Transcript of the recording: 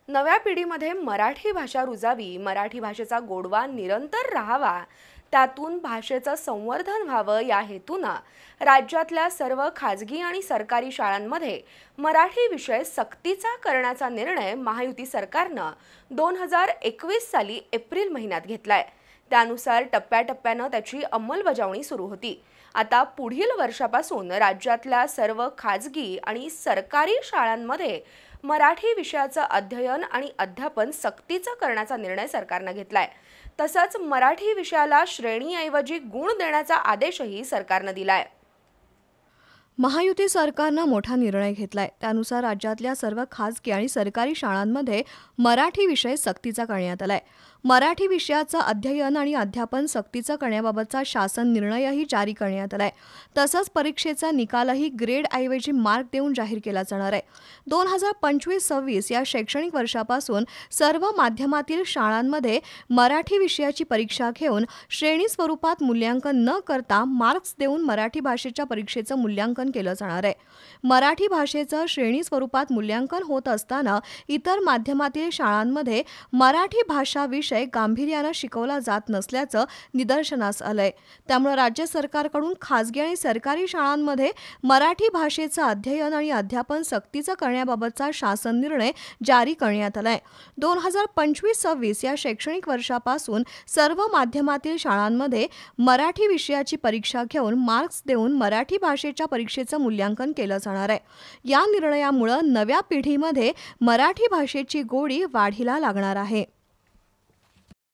नव्या पिढीमध्ये मराठी भाषा रुजावी, मराठी भाषेचा गोडवा निरंतर राहावा, त्यातून भाषेचं संवर्धन व्हावं या हेतूनं राज्यातल्या सर्व खाजगी आणि सरकारी शाळांमध्ये मराठी विषय सक्तीचा करण्याचा निर्णय महायुती सरकारनं 2021 साली एप्रिल महिन्यात घेतलाय। त्यानुसार टप्प्याटप्प्यानं त्याची अंमलबजावणी सुरू होती। आता पुढील वर्षापासून राज्यातल्या सर्व खाजगी आणि सरकारी शाळांमध्ये मराठी विषयाचं अध्ययन आणि अध्यापन सक्तीचं करण्याचा निर्णय सरकारनं घेतलाय। तसंच मराठी विषयाला श्रेणीऐवजी गुण देण्याचा आदेशही सरकारनं दिलाय। महायुती सरकारनं मोठा निर्णय घेतलाय। त्यानुसार राज्यातल्या सर्व खाजगी आणि सरकारी शाळांमध्ये मराठी विषय सक्तीचा करण्यात आलाय। मराठी विषयाचं अध्ययन आणि अध्यापन सक्तीचं करण्याबाबतचा शासन निर्णयही जारी करण्यात आलाय। तसंच परीक्षेचा निकालही ग्रेड ऐवजी मार्क देऊन जाहीर केला जाणार आहे। 2025-26 या शैक्षणिक वर्षापासून सर्व माध्यमातील शाळांमध्ये मराठी विषयाची परीक्षा घेऊन श्रेणी स्वरूपात मूल्यांकन न करता मार्क्स देऊन मराठी भाषेच्या परीक्षेचं मूल्यांकन केलं जाणार आहे। मराठी भाषेचं श्रेणी स्वरूपात मूल्यांकन होत असताना इतर माध्यमातील शाळांमध्ये मराठी भाषा विषय गांभीर्यानं शिकवला जात नसल्याचं निदर्शनास आलंय। त्यामुळे राज्य सरकारकडून खाजगी आणि सरकारी शाळांमध्ये मराठी भाषेचं अध्ययन आणि अध्यापन सक्तीचं करण्याबाबतचा शासन निर्णय जारी करण्यात आलाय। 2025-26 या शैक्षणिक वर्षापासून सर्व माध्यमातील शाळांमध्ये मराठी विषयाची परीक्षा घेऊन मार्क्स देऊन मराठी भाषेच्या परीक्षेचं मूल्यांकन केलं जाणार आहे। या निर्णयामुळे नव्या पिढीमध्ये मराठी भाषेची गोडी वाढीला लागणार आहे।